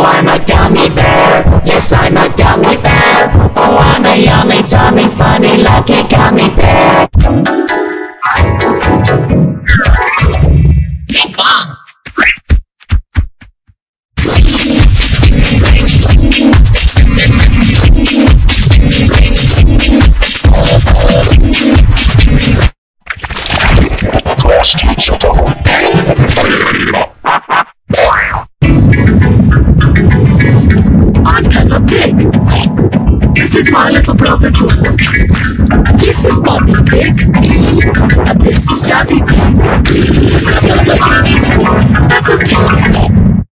I'm a gummy bear. Yes, I'm a gummy bear. Oh, I'm a yummy, tummy, funny, lucky gummy bear. Pinkfong! I'm Peppa Pig. This is my little brother George. This is Mommy Pig. And this is Daddy Pig. Peppa Pig.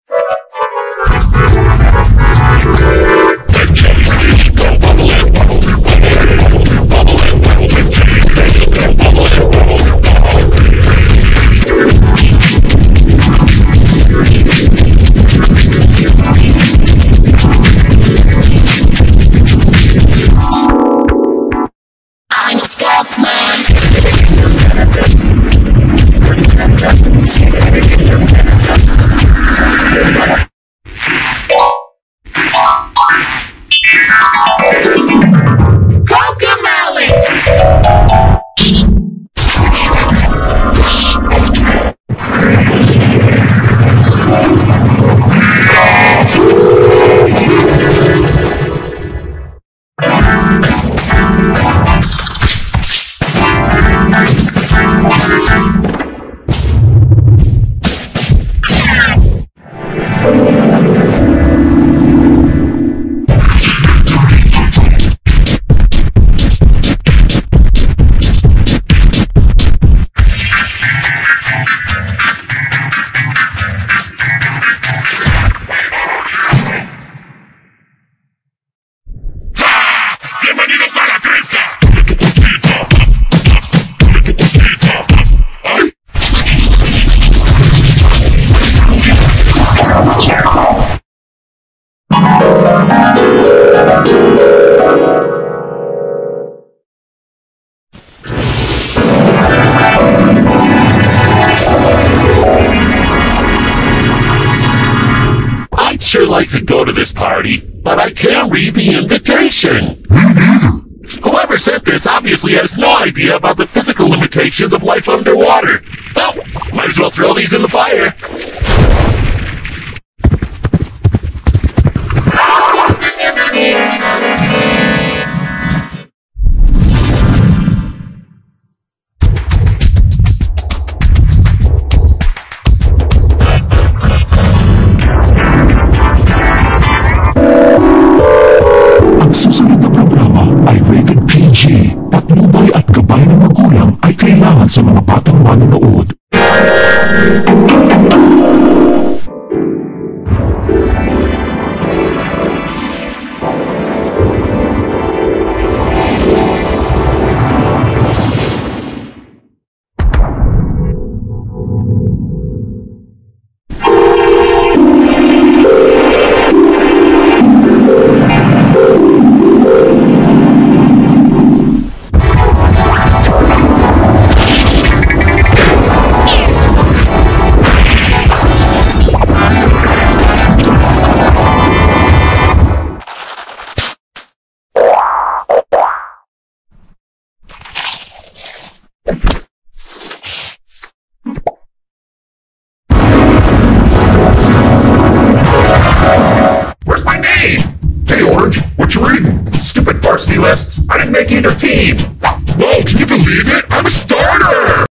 I'd sure like to go to this party, but I can't read the invitation. Whoever sent this obviously has no idea about the physical limitations of life underwater. Well, might as well throw these in the fire. Ang susunod na programa ay rated PG. Patnubay at gabay ng magulang ay kailangan sa mga batang manonood. Where's my name? Hey, Orange, what you reading? Stupid varsity lists. I didn't make either team.